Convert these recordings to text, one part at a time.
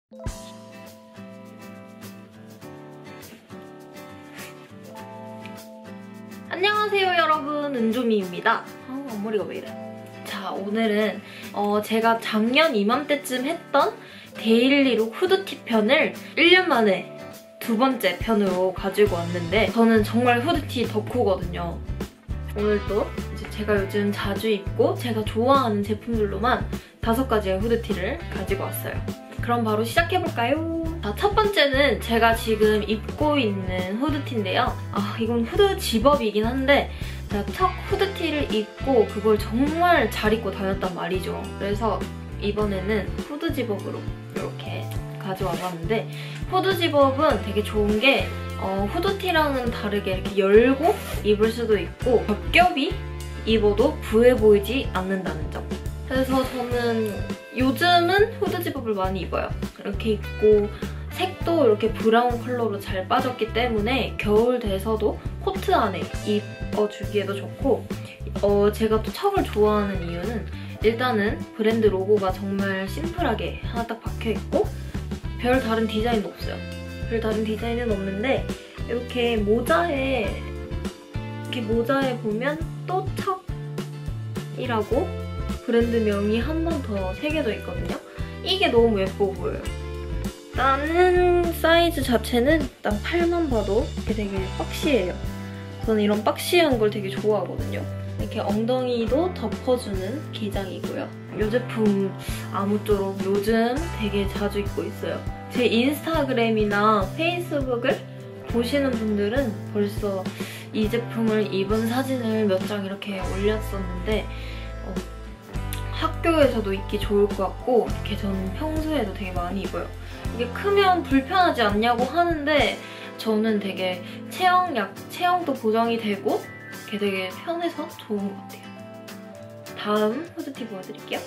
안녕하세요 여러분, 은조미입니다. 앞머리가 왜 이래? 자, 오늘은 제가 작년 이맘때쯤 했던 데일리룩 후드티 편을 1년 만에 두 번째 편으로 가지고 왔는데, 저는 정말 후드티 덕후거든요. 오늘도 이제 제가 요즘 자주 입고 제가 좋아하는 제품들로만 5가지의 후드티를 가지고 왔어요. 그럼 바로 시작해볼까요? 자, 첫 번째는 제가 지금 입고 있는 후드티인데요. 이건 후드 집업이긴 한데 제가 첫 후드티를 입고 그걸 정말 잘 입고 다녔단 말이죠. 그래서 이번에는 후드 집업으로 이렇게 가져와봤는데, 후드 집업은 되게 좋은 게 후드티랑은 다르게 이렇게 열고 입을 수도 있고 겹겹이 입어도 부해 보이지 않는다는 점. 그래서 저는 요즘은 후드 집업을 많이 입어요. 이렇게 입고 색도 이렇게 브라운 컬러로 잘 빠졌기 때문에 겨울 돼서도 코트 안에 입어주기에도 좋고, 제가 또 척을 좋아하는 이유는 일단은 브랜드 로고가 정말 심플하게 하나 딱 박혀있고 별 다른 디자인도 없어요. 별 다른 디자인은 없는데 이렇게 모자에 보면 또 척이라고 브랜드명이 한 번 더 새겨져 있거든요. 이게 너무 예뻐 보여요. 일단은 사이즈 자체는 일단 팔만 봐도 이렇게 되게 박시해요. 저는 이런 박시한 걸 되게 좋아하거든요. 이렇게 엉덩이도 덮어주는 기장이고요. 이 제품 아무쪼록 요즘 되게 자주 입고 있어요. 제 인스타그램이나 페이스북을 보시는 분들은 벌써 이 제품을 입은 사진을 몇 장 이렇게 올렸었는데 학교에서도 입기 좋을 것 같고, 이렇게 저는 평소에도 되게 많이 입어요. 이게 크면 불편하지 않냐고 하는데 저는 되게 체형도 보정이 되고 이렇게 되게 편해서 좋은 것 같아요. 다음 후드티 보여드릴게요.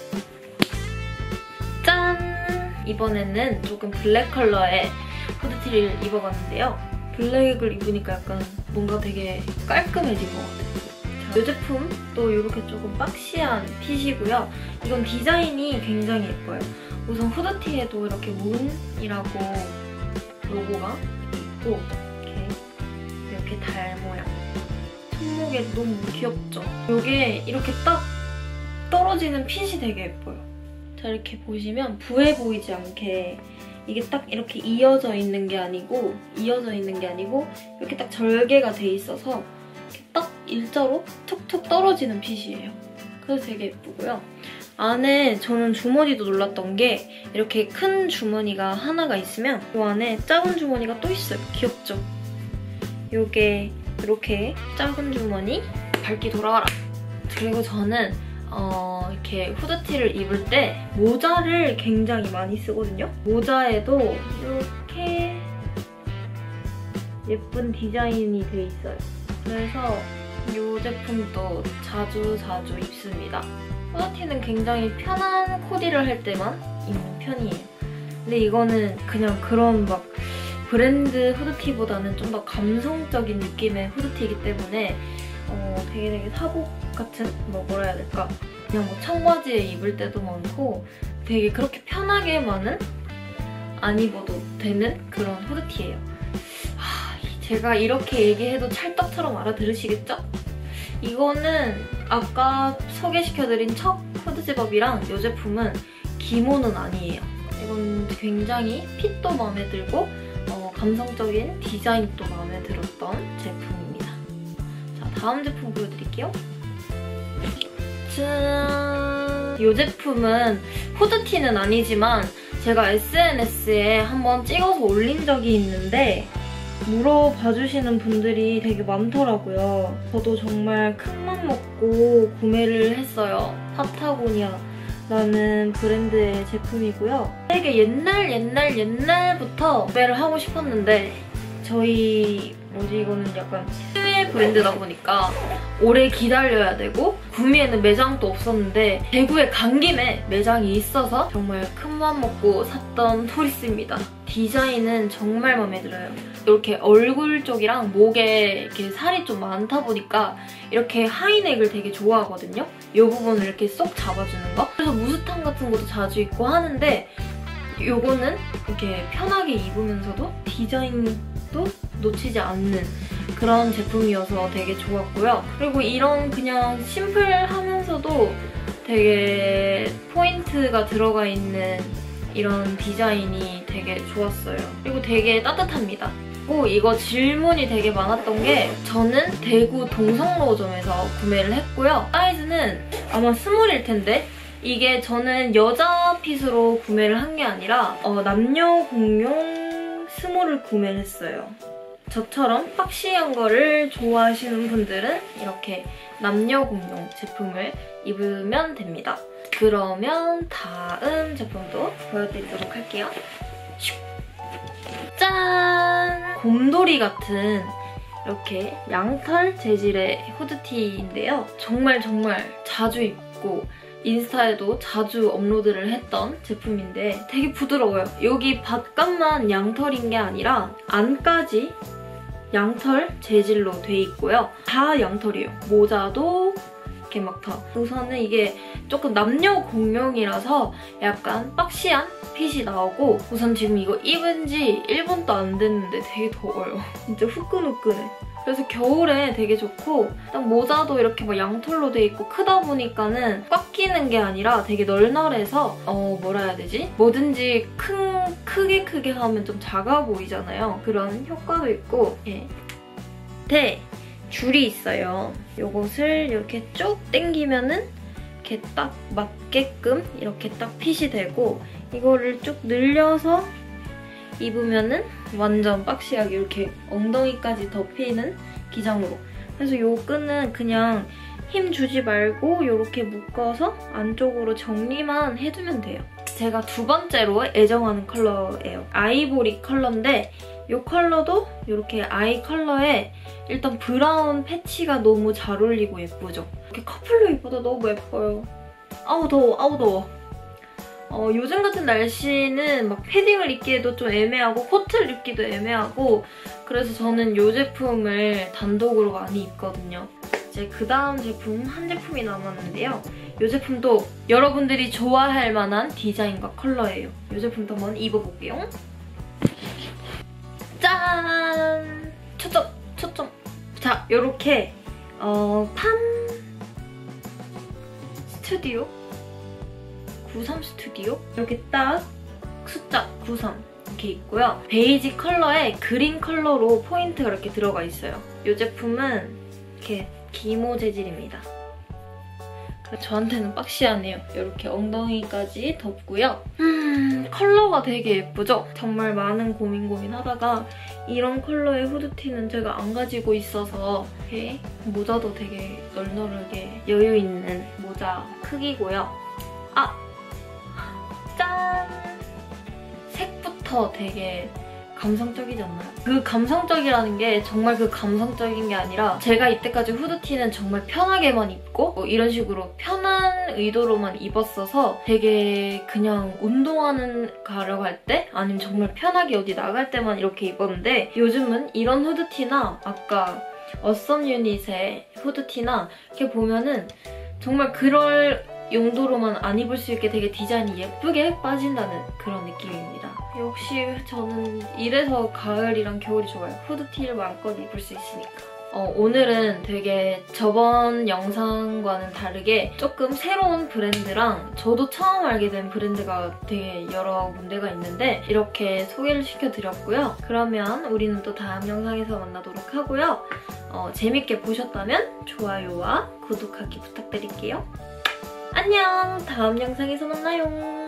짠! 이번에는 조금 블랙 컬러의 후드티를 입어봤는데요. 블랙을 입으니까 약간 뭔가 되게 깔끔해진 것 같아요. 이 제품도 이렇게 조금 박시한 핏이고요. 이건 디자인이 굉장히 예뻐요. 우선 후드티에도 이렇게 문이라고 로고가 있고 이렇게 달 모양. 손목에 너무 귀엽죠? 이게 이렇게 딱 떨어지는 핏이 되게 예뻐요. 자, 이렇게 보시면 부해 보이지 않게 이게 딱 이렇게 이어져 있는 게 아니고 이렇게 딱 절개가 돼 있어서 이렇게 딱 일자로 툭툭 떨어지는 핏이에요. 그래서 되게 예쁘고요. 안에 저는 주머니도 놀랐던 게 이렇게 큰 주머니가 하나가 있으면 이 안에 작은 주머니가 또 있어요. 귀엽죠? 이게 이렇게 작은 주머니, 밝기 돌아와라. 그리고 저는 이렇게 후드티를 입을 때 모자를 굉장히 많이 쓰거든요. 모자에도 이렇게 예쁜 디자인이 돼 있어요. 그래서 이 제품도 자주 입습니다. 후드티는 굉장히 편한 코디를 할 때만 입는 편이에요. 근데 이거는 그냥 그런 막 브랜드 후드티보다는 좀 더 감성적인 느낌의 후드티이기 때문에 되게 사복 같은 뭐라 해야 될까? 그냥 뭐 청바지에 입을 때도 많고 되게 그렇게 편하게만은 안 입어도 되는 그런 후드티예요. 제가 이렇게 얘기해도 찰떡처럼 알아들으시겠죠? 이거는 아까 소개시켜드린 척 후드 집업이랑 이 제품은 기모는 아니에요. 이건 굉장히 핏도 마음에 들고 감성적인 디자인도 마음에 들었던 제품입니다. 자, 다음 제품 보여드릴게요. 짠! 이 제품은 후드티는 아니지만 제가 SNS에 한번 찍어서 올린 적이 있는데 물어봐주시는 분들이 되게 많더라고요. 저도 정말 큰맘 먹고 구매를 했어요. 파타고니아라는 브랜드의 제품이고요. 되게 옛날부터 구매를 하고 싶었는데 이거는 약간 해외 브랜드다 보니까 오래 기다려야 되고 구미에는 매장도 없었는데 대구에 간 김에 매장이 있어서 정말 큰맘 먹고 샀던 토리스입니다. 디자인은 정말 마음에 들어요. 이렇게 얼굴 쪽이랑 목에 이렇게 살이 좀 많다 보니까 이렇게 하이넥을 되게 좋아하거든요. 이 부분을 이렇게 쏙 잡아주는 거. 그래서 무스탕 같은 것도 자주 입고 하는데 요거는 이렇게 편하게 입으면서도 디자인도 놓치지 않는 그런 제품이어서 되게 좋았고요. 그리고 이런 그냥 심플하면서도 되게 포인트가 들어가 있는 이런 디자인이 되게 좋았어요. 그리고 되게 따뜻합니다. 이거 질문이 되게 많았던 게 저는 대구 동성로점에서 구매를 했고요. 사이즈는 아마 스몰일 텐데 이게 저는 여자 핏으로 구매를 한 게 아니라 남녀 공용 스몰을 구매를 했어요. 저처럼 박시한 거를 좋아하시는 분들은 이렇게 남녀 공용 제품을 입으면 됩니다. 그러면 다음 제품도 보여드리도록 할게요. 짠! 곰돌이 같은 이렇게 양털 재질의 후드티인데요. 정말 자주 입고 인스타에도 자주 업로드를 했던 제품인데 되게 부드러워요. 여기 바깥만 양털인 게 아니라 안까지 양털 재질로 돼 있고요. 다 양털이에요. 모자도 이렇게 막 다. 우선은 이게 조금 남녀 공용이라서 약간 박시한 핏이 나오고 우선 지금 이거 입은 지 1분도 안 됐는데 되게 더워요. 진짜 후끈후끈해. 그래서 겨울에 되게 좋고 딱 모자도 이렇게 막 양털로 돼 있고 크다 보니까는 꽉 끼는 게 아니라 되게 널널해서 뭐라 해야 되지? 뭐든지 크게 하면 좀 작아 보이잖아요. 그런 효과도 있고 줄이 있어요. 요것을 이렇게 쭉 당기면은 이렇게 딱 맞게끔 이렇게 딱 핏이 되고 이거를 쭉 늘려서 입으면은 완전 박시하게 이렇게 엉덩이까지 덮이는 기장으로. 그래서 요 끈은 그냥 힘 주지 말고 이렇게 묶어서 안쪽으로 정리만 해주면 돼요. 제가 두 번째로 애정하는 컬러예요. 아이보리 컬러인데 이 컬러도 이렇게 아이 컬러에 일단 브라운 패치가 너무 잘 어울리고 예쁘죠? 이렇게 커플로 입어도 너무 예뻐요. 아우 더워. 요즘 같은 날씨는 막 패딩을 입기에도 좀 애매하고 코트를 입기도 애매하고 그래서 저는 이 제품을 단독으로 많이 입거든요. 이제 그 다음 제품 한 제품이 남았는데요. 이 제품도 여러분들이 좋아할 만한 디자인과 컬러예요. 이 제품도 한번 입어볼게요. 짠! 초점! 자, 요렇게 팜 스튜디오 93 스튜디오 이렇게 딱 숫자 93 이렇게 있고요. 베이지 컬러에 그린 컬러로 포인트가 이렇게 들어가 있어요. 이 제품은 이렇게 기모 재질입니다. 저한테는 박시하네요. 이렇게 엉덩이까지 덮고요. 컬러가 되게 예쁘죠? 정말 많은 고민하다가 이런 컬러의 후드티는 제가 안 가지고 있어서 이렇게 모자도 되게 널널하게 여유 있는 모자 크기고요. 짠! 색부터 되게 감성적이지 않나요? 그 감성적이라는 게 정말 그 감성적인 게 아니라 제가 이때까지 후드티는 정말 편하게만 입고 이런 식으로 편한 의도로만 입었어서 되게 그냥 운동하는 가려고 할 때 아니면 정말 편하게 어디 나갈 때만 이렇게 입었는데 요즘은 이런 후드티나 아까 어썸 유닛의 후드티나 이렇게 보면은 정말 그럴 용도로만 안 입을 수 있게 되게 디자인이 예쁘게 빠진다는 그런 느낌입니다. 역시 저는 이래서 가을이랑 겨울이 좋아요. 후드티를 마음껏 입을 수 있으니까. 오늘은 되게 저번 영상과는 다르게 조금 새로운 브랜드랑 저도 처음 알게 된 브랜드가 되게 여러 군데가 있는데 이렇게 소개를 시켜드렸고요. 그러면 우리는 또 다음 영상에서 만나도록 하고요. 재밌게 보셨다면 좋아요와 구독하기 부탁드릴게요. 안녕! 다음 영상에서 만나요.